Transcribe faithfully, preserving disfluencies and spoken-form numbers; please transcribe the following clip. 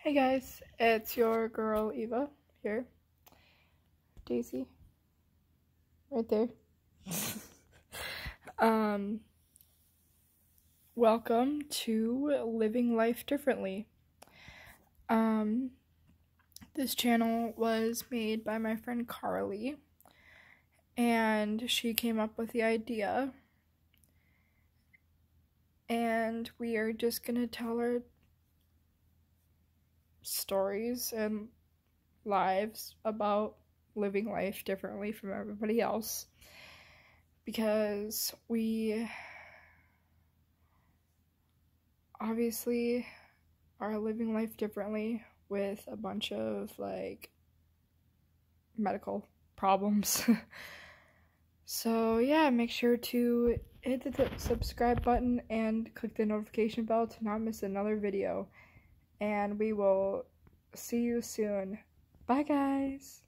Hey guys, it's your girl Eva here. Daisy. Right there. um welcome to Living Life Differently. Um this channel was made by my friend Carly, and she came up with the idea, and we are just gonna tell her stories and lives about living life differently from everybody else, because we obviously are living life differently with a bunch of like medical problems. So yeah, make sure to hit the subscribe button and click the notification bell to not miss another video, and we will see you soon. Bye guys.